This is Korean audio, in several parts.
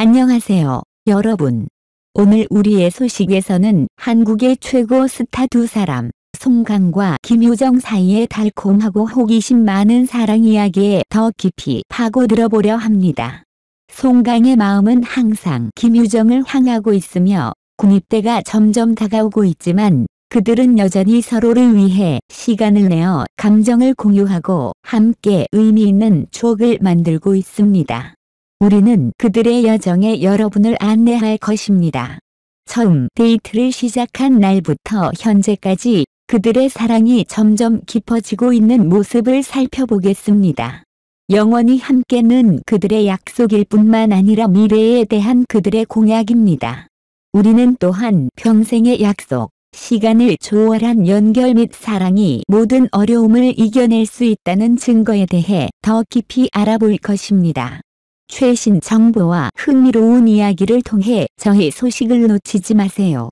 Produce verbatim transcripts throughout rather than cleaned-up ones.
안녕하세요, 여러분. 오늘 우리의 소식에서는 한국의 최고 스타 두 사람, 송강과 김효정 사이의 달콤하고 호기심 많은 사랑 이야기에 더 깊이 파고들어 보려 합니다. 송강의 마음은 항상 김효정을 향하고 있으며 군입대가 점점 다가오고 있지만 그들은 여전히 서로를 위해 시간을 내어 감정을 공유하고 함께 의미 있는 추억을 만들고 있습니다. 우리는 그들의 여정에 여러분을 안내할 것입니다. 처음 데이트를 시작한 날부터 현재까지 그들의 사랑이 점점 깊어지고 있는 모습을 살펴보겠습니다. 영원히 함께는 그들의 약속일 뿐만 아니라 미래에 대한 그들의 공약입니다. 우리는 또한 평생의 약속, 시간을 초월한 연결 및 사랑이 모든 어려움을 이겨낼 수 있다는 증거에 대해 더 깊이 알아볼 것입니다. 최신 정보와 흥미로운 이야기를 통해 저희 소식을 놓치지 마세요.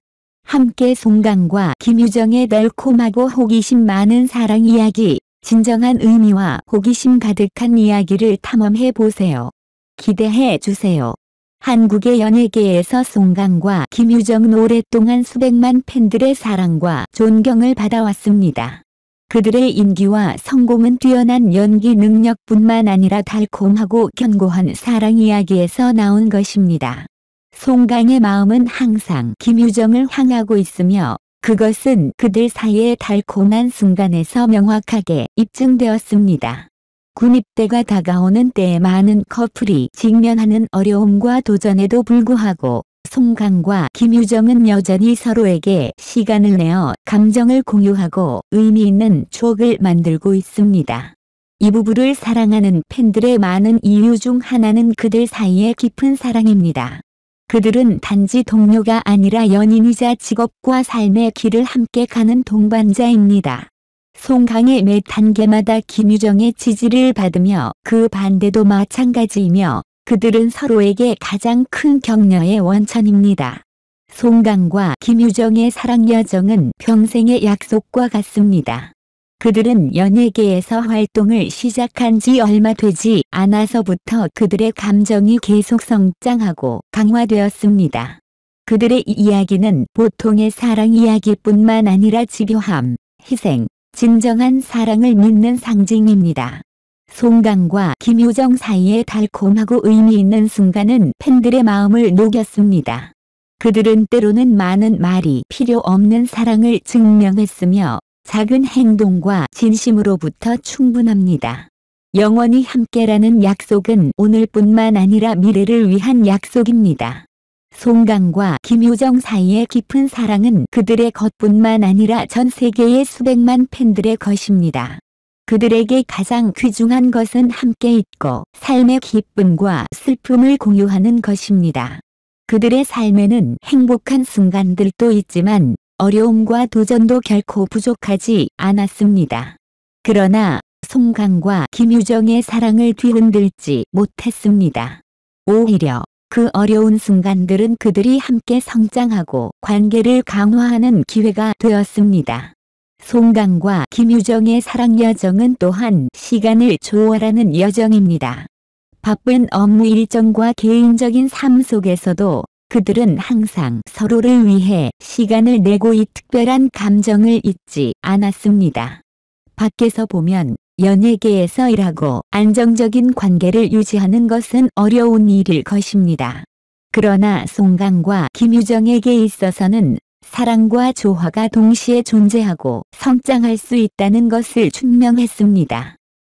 함께 송강과 김효정의 달콤하고 호기심 많은 사랑 이야기, 진정한 의미와 호기심 가득한 이야기를 탐험해 보세요. 기대해 주세요. 한국의 연예계에서 송강과 김효정은 오랫동안 수백만 팬들의 사랑과 존경을 받아왔습니다. 그들의 인기와 성공은 뛰어난 연기 능력뿐만 아니라 달콤하고 견고한 사랑 이야기에서 나온 것입니다. 송강의 마음은 항상 김효정을 향하고 있으며 그것은 그들 사이의 달콤한 순간에서 명확하게 입증되었습니다. 군입대가 다가오는 때에 많은 커플이 직면하는 어려움과 도전에도 불구하고 송강과 김효정은 여전히 서로에게 시간을 내어 감정을 공유하고 의미 있는 추억을 만들고 있습니다. 이 부부를 사랑하는 팬들의 많은 이유 중 하나는 그들 사이의 깊은 사랑입니다. 그들은 단지 동료가 아니라 연인이자 직업과 삶의 길을 함께 가는 동반자입니다. 송강의 매 단계마다 김효정의 지지를 받으며 그 반대도 마찬가지이며 그들은 서로에게 가장 큰 격려의 원천입니다. 송강과 김효정의 사랑 여정은 평생의 약속과 같습니다. 그들은 연예계에서 활동을 시작한 지 얼마 되지 않아서부터 그들의 감정이 계속 성장하고 강화되었습니다. 그들의 이 이야기는 보통의 사랑 이야기뿐만 아니라 집요함, 희생, 진정한 사랑을 믿는 상징입니다. 송강과 김효정 사이의 달콤하고 의미 있는 순간은 팬들의 마음을 녹였습니다. 그들은 때로는 많은 말이 필요 없는 사랑을 증명했으며 작은 행동과 진심으로부터 충분합니다. 영원히 함께라는 약속은 오늘뿐만 아니라 미래를 위한 약속입니다. 송강과 김효정 사이의 깊은 사랑은 그들의 것뿐만 아니라 전 세계의 수백만 팬들의 것입니다. 그들에게 가장 귀중한 것은 함께 있고 삶의 기쁨과 슬픔을 공유하는 것입니다. 그들의 삶에는 행복한 순간들도 있지만 어려움과 도전도 결코 부족하지 않았습니다. 그러나 송강과 김효정의 사랑을 뒤흔들지 못했습니다. 오히려 그 어려운 순간들은 그들이 함께 성장하고 관계를 강화하는 기회가 되었습니다. 송강과 김효정의 사랑 여정은 또한 시간을 초월하는 여정입니다. 바쁜 업무 일정과 개인적인 삶 속에서도 그들은 항상 서로를 위해 시간을 내고 이 특별한 감정을 잊지 않았습니다. 밖에서 보면 연예계에서 일하고 안정적인 관계를 유지하는 것은 어려운 일일 것입니다. 그러나 송강과 김효정에게 있어서는 사랑과 조화가 동시에 존재하고 성장할 수 있다는 것을 증명했습니다.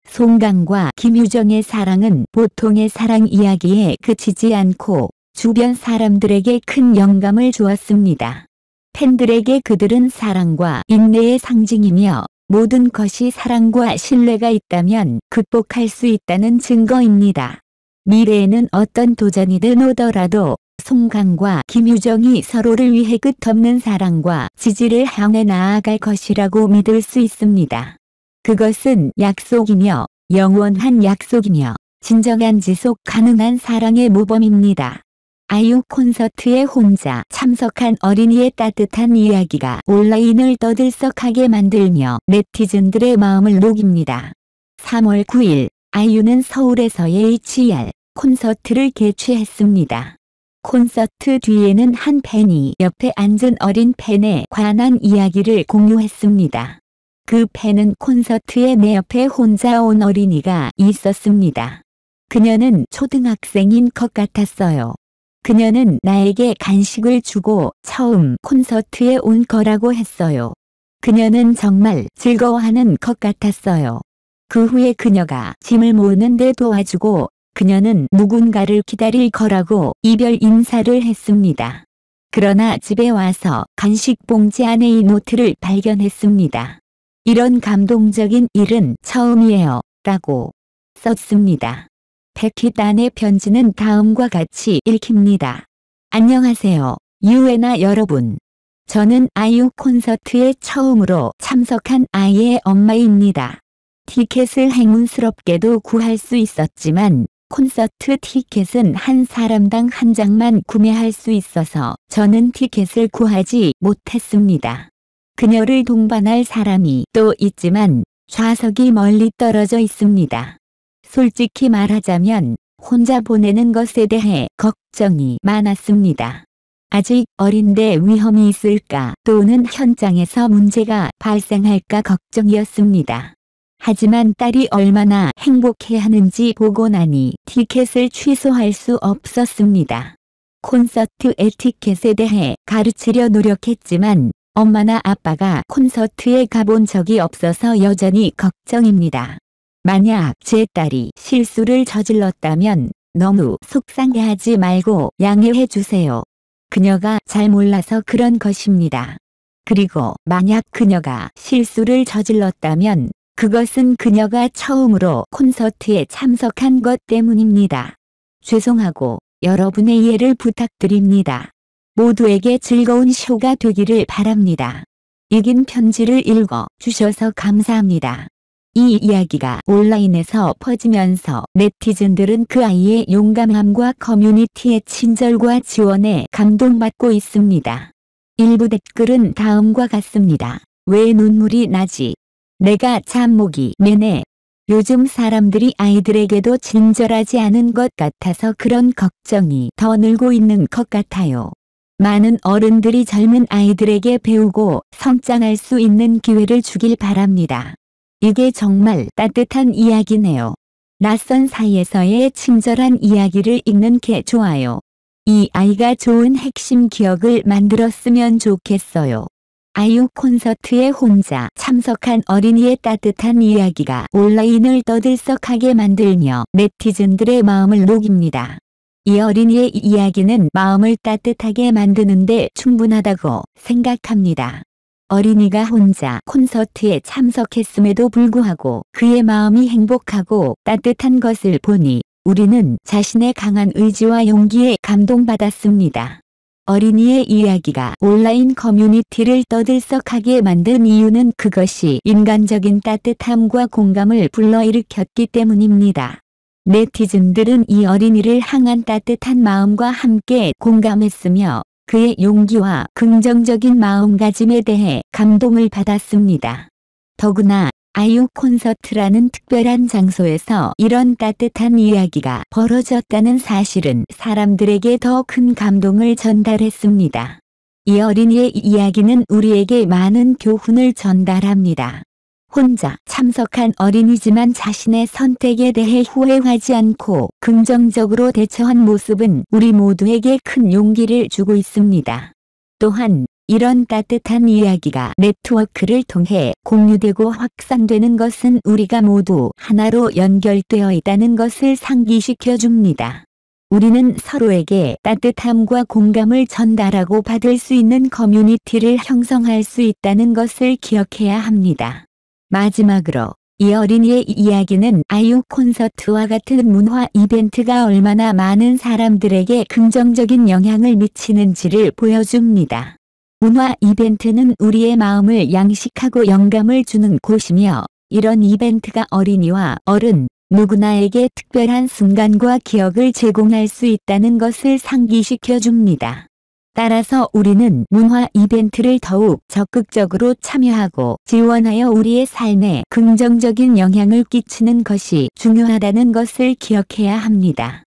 송강과 김효정의 사랑은 보통의 사랑 이야기에 그치지 않고 주변 사람들에게 큰 영감을 주었습니다. 팬들에게 그들은 사랑과 인내의 상징이며 모든 것이 사랑과 신뢰가 있다면 극복할 수 있다는 증거입니다. 미래에는 어떤 도전이든 오더라도 송강과 김효정이 서로를 위해 끝없는 사랑과 지지를 향해 나아갈 것이라고 믿을 수 있습니다. 그것은 약속이며 영원한 약속이며 진정한 지속 가능한 사랑의 모범입니다. 아이유 콘서트에 혼자 참석한 어린이의 따뜻한 이야기가 온라인을 떠들썩하게 만들며 네티즌들의 마음을 녹입니다. 삼월 구일 아이유는 서울에서 에이치알 콘서트를 개최했습니다. 콘서트 뒤에는 한 팬이 옆에 앉은 어린 팬에 관한 이야기를 공유했습니다. 그 팬은 콘서트에 내 옆에 혼자 온 어린이가 있었습니다. 그녀는 초등학생인 것 같았어요. 그녀는 나에게 간식을 주고 처음 콘서트에 온 거라고 했어요. 그녀는 정말 즐거워하는 것 같았어요. 그 후에 그녀가 짐을 모으는 데 도와주고 그녀는 누군가를 기다릴 거라고 이별 인사를 했습니다. 그러나 집에 와서 간식 봉지 안에 이 노트를 발견했습니다. 이런 감동적인 일은 처음이에요. 라고 썼습니다. 패킷 안의 편지는 다음과 같이 읽힙니다. 안녕하세요. 유엔아 여러분. 저는 아이유 콘서트에 처음으로 참석한 아이의 엄마입니다. 티켓을 행운스럽게도 구할 수 있었지만 콘서트 티켓은 한 사람당 한 장만 구매할 수 있어서 저는 티켓을 구하지 못했습니다. 그녀를 동반할 사람이 또 있지만 좌석이 멀리 떨어져 있습니다. 솔직히 말하자면 혼자 보내는 것에 대해 걱정이 많았습니다. 아직 어린데 위험이 있을까 또는 현장에서 문제가 발생할까 걱정이었습니다. 하지만 딸이 얼마나 행복해하는지 보고 나니 티켓을 취소할 수 없었습니다. 콘서트 에티켓에 대해 가르치려 노력했지만 엄마나 아빠가 콘서트에 가본 적이 없어서 여전히 걱정입니다. 만약 제 딸이 실수를 저질렀다면 너무 속상해하지 말고 양해해 주세요. 그녀가 잘 몰라서 그런 것입니다. 그리고 만약 그녀가 실수를 저질렀다면 그것은 그녀가 처음으로 콘서트에 참석한 것 때문입니다. 죄송하고 여러분의 이해를 부탁드립니다. 모두에게 즐거운 쇼가 되기를 바랍니다. 이긴 편지를 읽어 주셔서 감사합니다. 이 이야기가 온라인에서 퍼지면서 네티즌들은 그 아이의 용감함과 커뮤니티의 친절과 지원에 감동받고 있습니다. 일부 댓글은 다음과 같습니다. 왜 눈물이 나지? 내가 잠목이 매네. 요즘 사람들이 아이들에게도 친절하지 않은 것 같아서 그런 걱정이 더 늘고 있는 것 같아요. 많은 어른들이 젊은 아이들에게 배우고 성장할 수 있는 기회를 주길 바랍니다. 이게 정말 따뜻한 이야기네요. 낯선 사이에서의 친절한 이야기를 읽는 게 좋아요. 이 아이가 좋은 핵심 기억을 만들었으면 좋겠어요. 아이유 콘서트에 혼자 참석한 어린이의 따뜻한 이야기가 온라인을 떠들썩하게 만들며 네티즌들의 마음을 녹입니다. 이 어린이의 이야기는 마음을 따뜻하게 만드는데 충분하다고 생각합니다. 어린이가 혼자 콘서트에 참석했음에도 불구하고 그의 마음이 행복하고 따뜻한 것을 보니 우리는 자신의 강한 의지와 용기에 감동받았습니다. 어린이의 이야기가 온라인 커뮤니티를 떠들썩하게 만든 이유는 그것이 인간적인 따뜻함과 공감을 불러일으켰기 때문입니다. 네티즌들은 이 어린이를 향한 따뜻한 마음과 함께 공감했으며 그의 용기와 긍정적인 마음가짐에 대해 감동을 받았습니다. 더구나 아이유 콘서트라는 특별한 장소에서 이런 따뜻한 이야기가 벌어졌다는 사실은 사람들에게 더 큰 감동을 전달했습니다. 이 어린이의 이야기는 우리에게 많은 교훈을 전달합니다. 혼자 참석한 어린이지만 자신의 선택에 대해 후회하지 않고 긍정적으로 대처한 모습은 우리 모두에게 큰 용기를 주고 있습니다. 또한 이런 따뜻한 이야기가 네트워크를 통해 공유되고 확산되는 것은 우리가 모두 하나로 연결되어 있다는 것을 상기시켜 줍니다. 우리는 서로에게 따뜻함과 공감을 전달하고 받을 수 있는 커뮤니티를 형성할 수 있다는 것을 기억해야 합니다. 마지막으로 이 어린이의 이야기는 아이유 콘서트와 같은 문화 이벤트가 얼마나 많은 사람들에게 긍정적인 영향을 미치는지를 보여줍니다. 문화 이벤트는 우리의 마음을 양식하고 영감을 주는 곳이며 이런 이벤트가 어린이와 어른 누구나에게 특별한 순간과 기억을 제공할 수 있다는 것을 상기시켜 줍니다. 따라서 우리는 문화 이벤트를 더욱 적극적으로 참여하고 지원하여 우리의 삶에 긍정적인 영향을 끼치는 것이 중요하다는 것을 기억해야 합니다.